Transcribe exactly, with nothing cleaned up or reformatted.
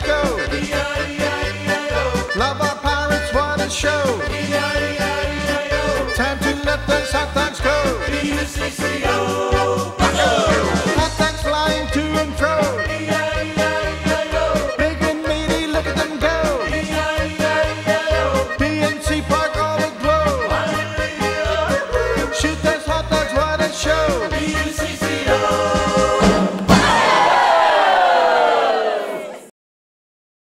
go. Love our pirates, what a show. Time to let those hot dogs go.